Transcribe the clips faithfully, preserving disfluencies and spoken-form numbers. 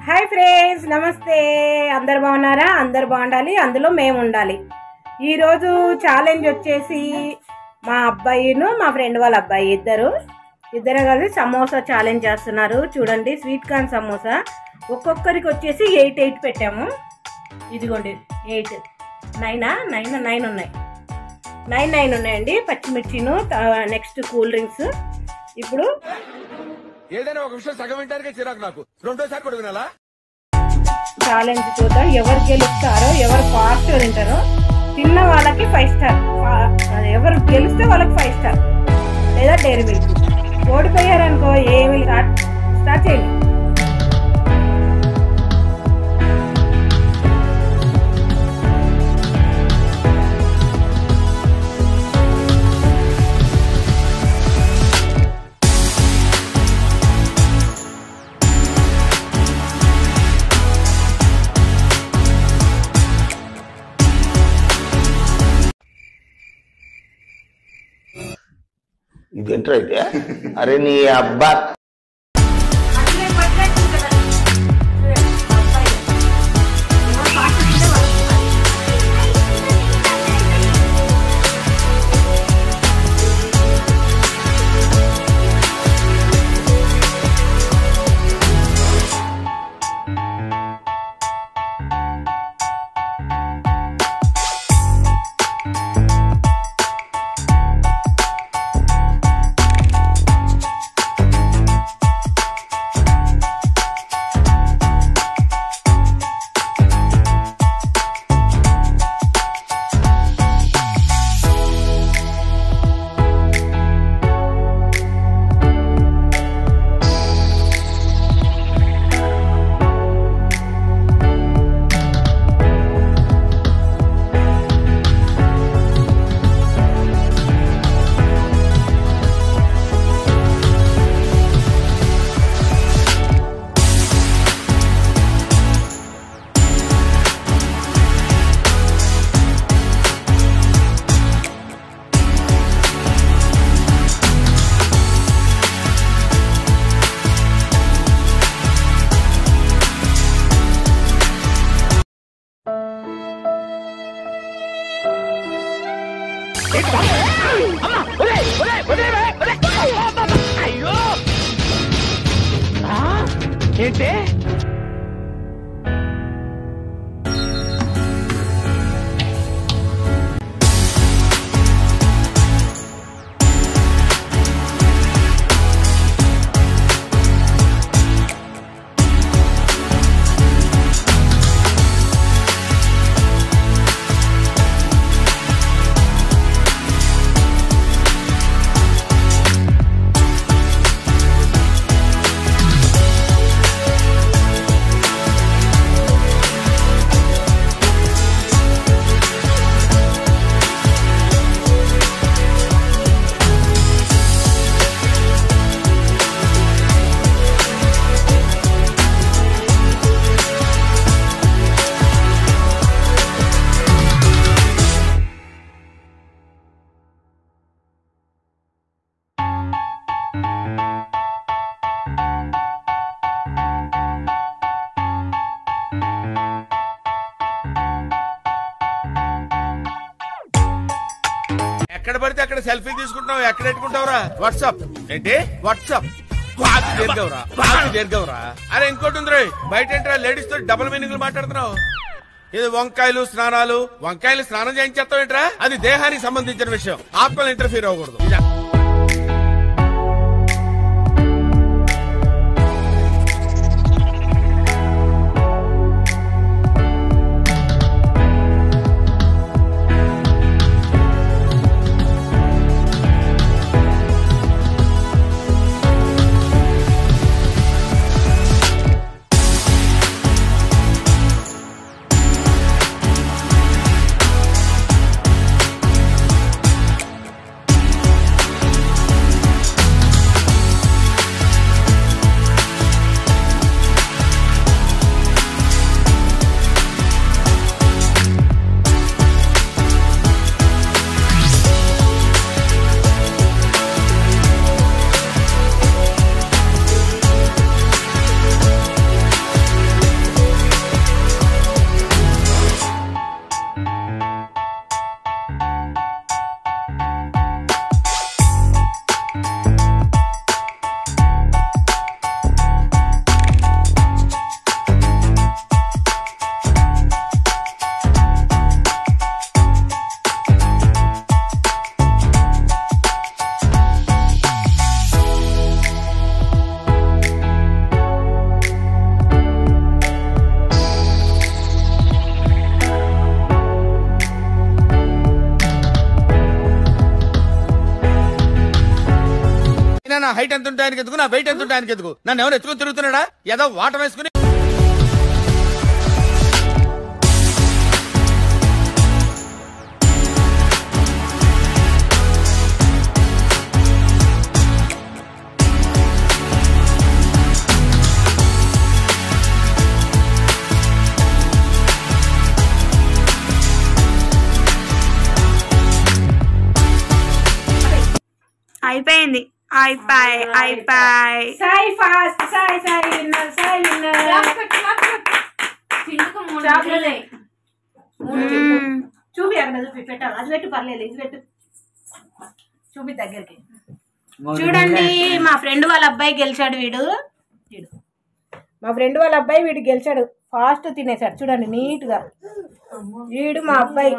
Hi friends, నమస్తే. అందరు బాగున్నారా? అందరు బాగుండాలి, అందులో మేము ఉండాలి. ఈరోజు ఛాలెంజ్ వచ్చేసి మా అబ్బాయిను మా ఫ్రెండ్ వాళ్ళ అబ్బాయి ఇద్దరు ఇద్దరు కలిసి సమోసా ఛాలెంజ్ చేస్తున్నారు. చూడండి, స్వీట్ కార్న్ సమోసా ఒక్కొక్కరికి వచ్చేసి ఎయిట్ ఎయిట్ పెట్టాము. ఇదిగోండి, ఎయిట్ నైనా నైన్ నైన్ ఉన్నాయి నైన్ నైన్ ఉన్నాయండి. పచ్చిమిర్చిను, నెక్స్ట్ కూల్ డ్రింక్స్. ఇప్పుడు ఏదైనా ఒక విషయం సగం వింటానికే చిరాకు నాకు. రెండోసారి కూడా వినాలా? ఛాలెంజ్ చూద్దాం ఎవరు గెలుస్తారో, ఎవరు ఫాస్ట్ తింటారో. తిన్న వాళ్ళకి ఫైవ్ స్టార్, ఎవరు గెలిస్తే వాళ్ళకి ఫైవ్ స్టార్ లేదా డైరీ మిల్క్. ఓడిపోయారనుకో ఏమి స్టార్ట్ స్టార్ట్ చేయండి. ఇదేంటో అయితే, అరే నీ అబ్బా ఏంటే ఎక్కడ పడితే అక్కడ సెల్ఫీ తీసుకుంటున్నావు, ఎక్కడ పెట్టుకుంటావురా? వాట్సాప్ ఏంటి? వాట్సాప్ బాగా దీర్ఘవరా, బాగా దీర్ఘవరా. అరే ఇంకోటి ఉంది, బయట ఏంట్రా లేడీస్ తో డబుల్ మీనింగ్లు మాట్లాడుతున్నావు. ఇది వంకాయలు స్నానాలు, వంకాయలు స్నానం చేయించేస్తావు ఏంట్రా? అది దేహానికి సంబంధించిన విషయం, ఆత్మలు ఇంటర్ఫీర్ అవ్వకూడదు. అయినా నా హైట్ ఎంత ఉంటాయనికి ఎదుగు, నా వెయిట్ ఎంత ఉంటాయనికి ఎదుగు. నన్ను ఎవరు ఎత్తుకుని తిరుగుతున్నాడా? ఏదో వాటర్ వేసుకుని అయిపోయింది. అయిపోయి అయిపోయి Sai fast, Sai Sai winner, Sai winner. చూపి అక్కడ చూపి పెట్టాలి. అది పెట్టు పర్లేదు, ఇది పెట్టు చూపి దగ్గరికి. చూడండి మా ఫ్రెండ్ వాళ్ళ అబ్బాయి గెలిచాడు. వీడు వీడు మా ఫ్రెండ్ వాళ్ళ అబ్బాయి వీడు గెలిచాడు. ఫాస్ట్ తినేసాడు చూడండి నీట్ గా. వీడు మా అబ్బాయి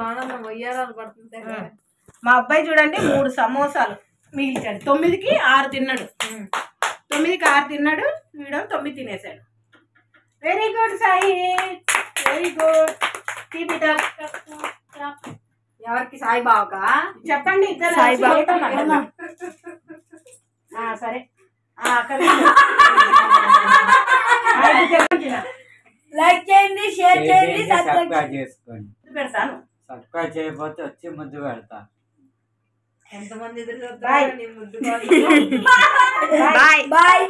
మా అబ్బాయి చూడండి మూడు సమోసాలు మిగిల్చాడు. తొమ్మిదికి ఆరు తిన్నాడు. తొమ్మిదికి ఆరు తిన్నాడు. వీడు తొమ్మిది తినేసాడు. Very good Sai, very good. Keep it up. ఎవరికి సాయి బావకా చెప్పండి ఇద్దరు. సరే చెప్పండి. లైక్ చేయండి, షేర్ చేయండి, సబ్స్క్రైబ్ చేసుకోండి. పెడతాను. సబ్స్క్రైబ్ చేయకపోతే వచ్చి ముద్దు పెడతా. ఎంతమంది ఎదురు boy boy boy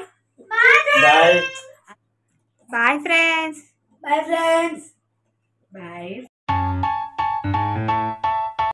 boy boy friends. Boy friends. Bye